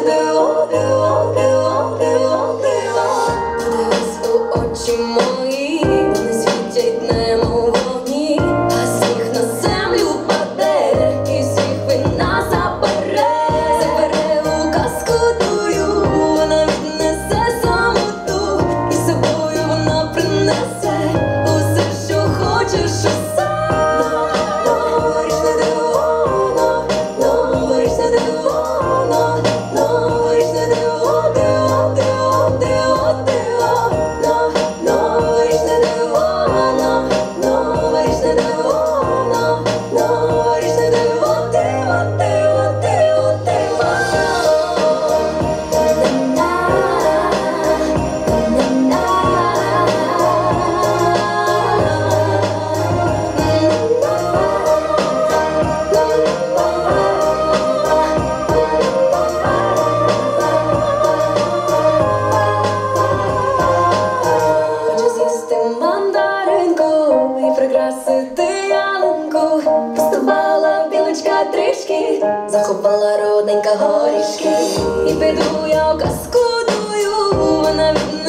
диво, диво, диво, диво, диво. Подивись у очі мої, вони світять немов вогні, а сніг на землю паде, і всіх вина забере. Забере у казку тую, вона віднесе самоту, і з собою вона принесе усе, що хочеш, усе. Новорічне диво, новорічне диво, новорічне диво, диво, диво, диво, диво. Новорічне диво, новорічне диво, новорічне диво, диво, диво, диво, диво. Хочу з'їсти мандаринку і прикрасити ялинку. Вставала білочка трішки, захопала родненька горішки. І піду я казку дую, вона від